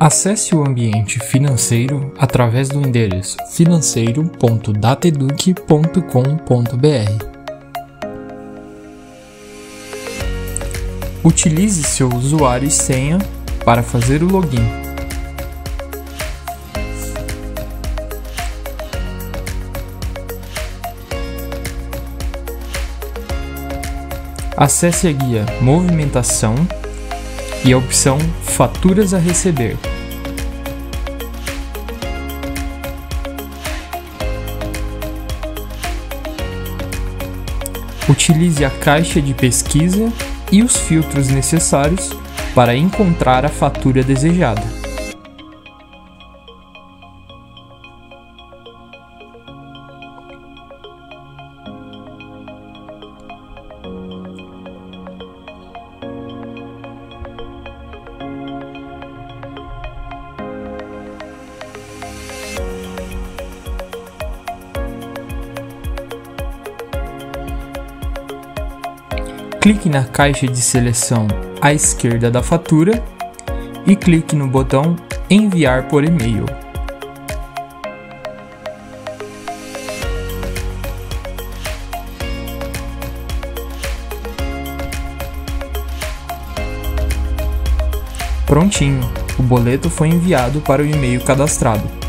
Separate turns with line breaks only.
Acesse o ambiente financeiro através do endereço financeiro.dateduc.com.br. Utilize seu usuário e senha para fazer o login. Acesse a guia Movimentação e a opção Faturas a receber. Utilize a caixa de pesquisa e os filtros necessários para encontrar a fatura desejada. Clique na caixa de seleção à esquerda da fatura e clique no botão Enviar por e-mail. Prontinho, o boleto foi enviado para o e-mail cadastrado.